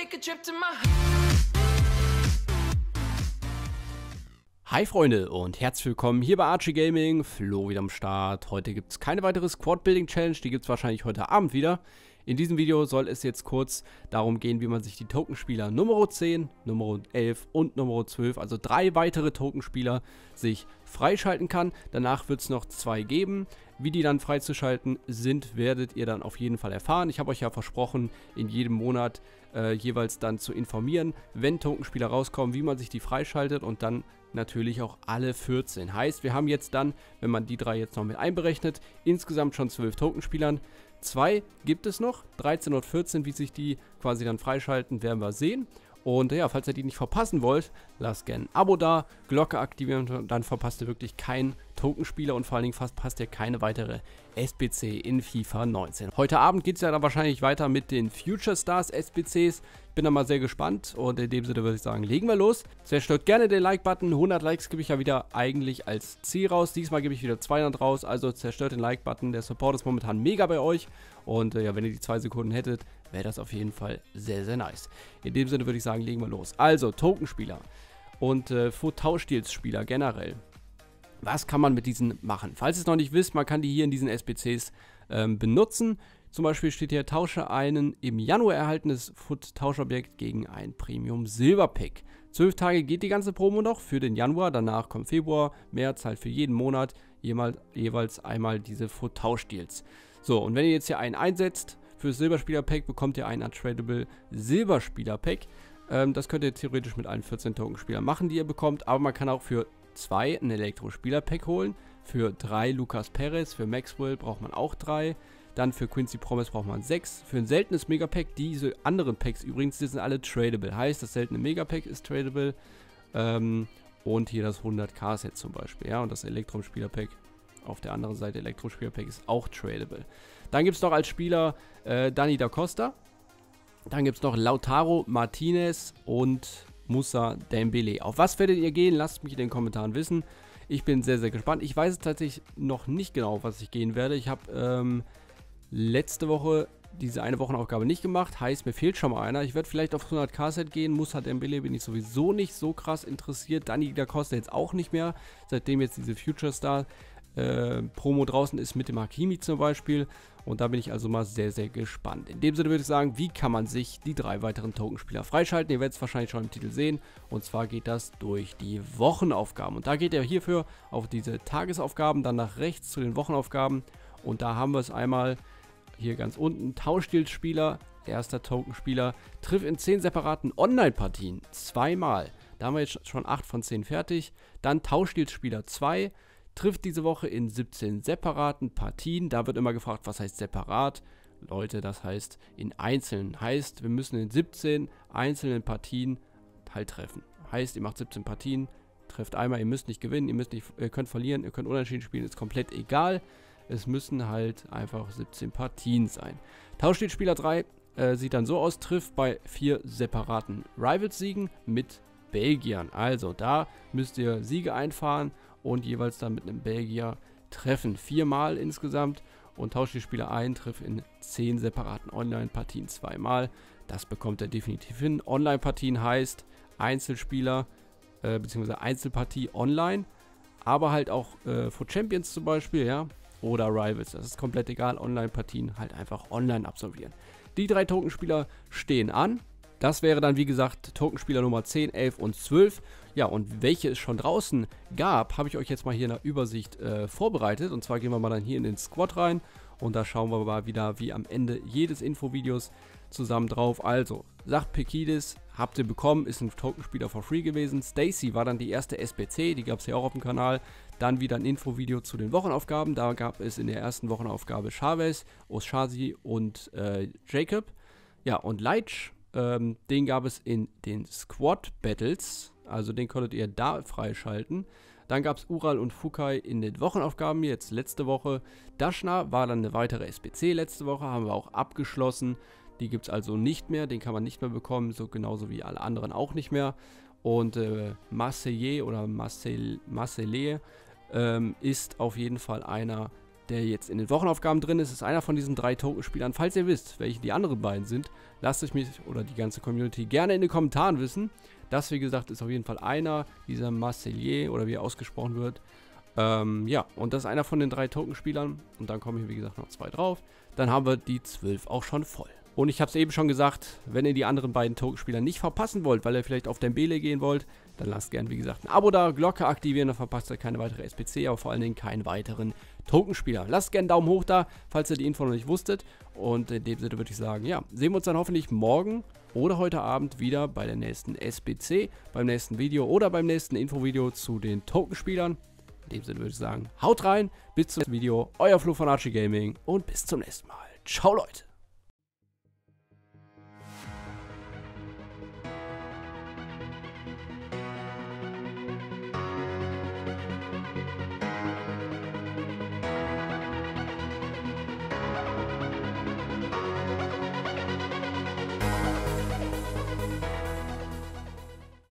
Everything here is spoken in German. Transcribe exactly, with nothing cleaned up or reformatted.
take a trip to my... Hi Freunde und herzlich willkommen hier bei Archie Gaming, Flo wieder am Start. Heute gibt es keine weitere Squad Building Challenge, die gibt es wahrscheinlich heute Abend wieder. In diesem Video soll es jetzt kurz darum gehen, wie man sich die Tokenspieler Nummer zehn, Nummer elf und Nummer zwölf, also drei weitere Tokenspieler, sich freischalten kann. Danach wird es noch zwei geben. Wie die dann freizuschalten sind, werdet ihr dann auf jeden Fall erfahren. Ich habe euch ja versprochen, in jedem Monat äh, jeweils dann zu informieren, wenn Tokenspieler rauskommen, wie man sich die freischaltet und dann natürlich auch alle vierzehn. Heißt, wir haben jetzt dann, wenn man die drei jetzt noch mit einberechnet, insgesamt schon zwölf Tokenspielern. Zwei gibt es noch, dreizehn und vierzehn, wie sich die quasi dann freischalten, werden wir sehen. Und ja, falls ihr die nicht verpassen wollt, lasst gerne ein Abo da, Glocke aktivieren, dann verpasst ihr wirklich keinen Tokenspieler und vor allen Dingen verpasst ihr keine weitere S B C in FIFA neunzehn. Heute Abend geht es ja dann wahrscheinlich weiter mit den Future Stars S B Cs. Ich bin da mal sehr gespannt und in dem Sinne würde ich sagen, legen wir los. Zerstört gerne den Like-Button, hundert Likes gebe ich ja wieder eigentlich als Ziel raus. Diesmal gebe ich wieder zweihundert raus, also zerstört den Like-Button. Der Support ist momentan mega bei euch und äh, ja, wenn ihr die zwei Sekunden hättet, wäre das auf jeden Fall sehr, sehr nice. In dem Sinne würde ich sagen, legen wir los. Also, Tokenspieler und äh, Tauschstils-Spieler generell. Was kann man mit diesen machen? Falls ihr es noch nicht wisst, man kann die hier in diesen S B Cs ähm, benutzen. Zum Beispiel steht hier, tausche einen im Januar erhaltenes Foot-Tauschobjekt gegen ein Premium-Silber-Pack. Zwölf Tage geht die ganze Promo noch für den Januar, danach kommt Februar, März halt für jeden Monat jeweils, jeweils einmal diese Foot-Tauschdeals. So, und wenn ihr jetzt hier einen einsetzt, für das Silberspieler-Pack bekommt ihr ein Untradable Silberspieler-Pack. Ähm, das könnt ihr theoretisch mit allen vierzehn Tokenspielern machen, die ihr bekommt, aber man kann auch für zwei ein Elektro-Spieler-Pack holen, für drei Lucas Perez, für Maxwell braucht man auch drei. Dann für Quincy Promise braucht man sechs. Für ein seltenes Megapack, diese anderen Packs übrigens, die sind alle tradable. Heißt, das seltene Megapack ist tradable. Ähm, und hier das hundert K Set zum Beispiel. Ja, und das Elektrum-Spieler-Pack auf der anderen Seite, Elektro-Spieler-Pack ist auch tradable. Dann gibt es noch als Spieler äh, Dani da Costa. Dann gibt es noch Lautaro Martinez und Moussa Dembele. Auf was werdet ihr gehen? Lasst mich in den Kommentaren wissen. Ich bin sehr, sehr gespannt. Ich weiß tatsächlich noch nicht genau, auf was ich gehen werde. Ich habe ähm, letzte Woche diese eine Wochenaufgabe nicht gemacht, heißt, mir fehlt schon mal einer. Ich werde vielleicht auf hundert K Set gehen. Moussa Dembele bin ich sowieso nicht so krass interessiert. Dani da Costa jetzt auch nicht mehr, seitdem jetzt diese Future Star äh, Promo draußen ist mit dem Hakimi zum Beispiel. Und da bin ich also mal sehr, sehr gespannt. In dem Sinne würde ich sagen, wie kann man sich die drei weiteren Tokenspieler freischalten? Ihr werdet es wahrscheinlich schon im Titel sehen. Und zwar geht das durch die Wochenaufgaben. Und da geht ihr hierfür auf diese Tagesaufgaben, dann nach rechts zu den Wochenaufgaben. Und da haben wir es einmal hier ganz unten, Tauschstilspieler, erster Tokenspieler, trifft in zehn separaten Online-Partien zweimal. Da haben wir jetzt schon acht von zehn fertig. Dann Tauschstilspieler zwei, trifft diese Woche in siebzehn separaten Partien. Da wird immer gefragt, was heißt separat? Leute, das heißt in einzelnen. Heißt, wir müssen in siebzehn einzelnen Partien halt treffen. Heißt, ihr macht siebzehn Partien, trefft einmal, ihr müsst nicht gewinnen, ihr, müsst nicht, ihr könnt verlieren, ihr könnt unentschieden spielen, ist komplett egal. Es müssen halt einfach siebzehn Partien sein. Tauschstilspieler drei äh, sieht dann so aus, trifft bei vier separaten Rivals-Siegen mit Belgiern. Also da müsst ihr Siege einfahren und jeweils dann mit einem Belgier treffen. Viermal insgesamt und Tauschstilspieler eins trifft in zehn separaten Online-Partien zweimal. Das bekommt er definitiv hin. Online-Partien heißt Einzelspieler äh, bzw. Einzelpartie online, aber halt auch äh, für Champions zum Beispiel, ja. Oder Rivals, das ist komplett egal, Online-Partien halt einfach online absolvieren. Die drei Tokenspieler stehen an. Das wäre dann, wie gesagt, Tokenspieler Nummer zehn, elf und zwölf. Ja, und welche es schon draußen gab, habe ich euch jetzt mal hier in der Übersicht äh, vorbereitet. Und zwar gehen wir mal dann hier in den Squad rein. Und da schauen wir mal wieder, wie am Ende jedes Infovideos zusammen drauf. Also, sagt Pekidis, habt ihr bekommen, ist ein Tokenspieler for free gewesen. Stacy war dann die erste S B C, die gab es ja auch auf dem Kanal. Dann wieder ein Infovideo zu den Wochenaufgaben. Da gab es in der ersten Wochenaufgabe Chavez, Oshazi und äh, Jacob. Ja, und Leitch, ähm, den gab es in den Squad Battles. Also den konntet ihr da freischalten. Dann gab es Ural und Fukai in den Wochenaufgaben, jetzt letzte Woche. Dashna war dann eine weitere S B C letzte Woche, haben wir auch abgeschlossen. Die gibt es also nicht mehr, den kann man nicht mehr bekommen, so genauso wie alle anderen auch nicht mehr. Und äh, Marseille oder Marseille, Marseille ähm, ist auf jeden Fall einer der jetzt in den Wochenaufgaben drin ist, ist einer von diesen drei Tokenspielern. Falls ihr wisst, welche die anderen beiden sind, lasst euch mich oder die ganze Community gerne in den Kommentaren wissen. Das, wie gesagt, ist auf jeden Fall einer, dieser Marseillais oder wie er ausgesprochen wird. Ähm, ja, und das ist einer von den drei Tokenspielern. Und dann kommen hier, wie gesagt, noch zwei drauf. Dann haben wir die zwölf auch schon voll. Und ich habe es eben schon gesagt, wenn ihr die anderen beiden Tokenspieler nicht verpassen wollt, weil ihr vielleicht auf Dembele gehen wollt, dann lasst gerne, wie gesagt, ein Abo da, Glocke aktivieren, dann verpasst ihr keine weitere S P C, aber vor allen Dingen keinen weiteren Tokenspieler. Lasst gerne einen Daumen hoch da, falls ihr die Info noch nicht wusstet. Und in dem Sinne würde ich sagen, ja, sehen wir uns dann hoffentlich morgen oder heute Abend wieder bei der nächsten S P C, beim nächsten Video oder beim nächsten Infovideo zu den Tokenspielern. In dem Sinne würde ich sagen, haut rein, bis zum nächsten Video, euer Flo von Archie Gaming und bis zum nächsten Mal. Ciao Leute!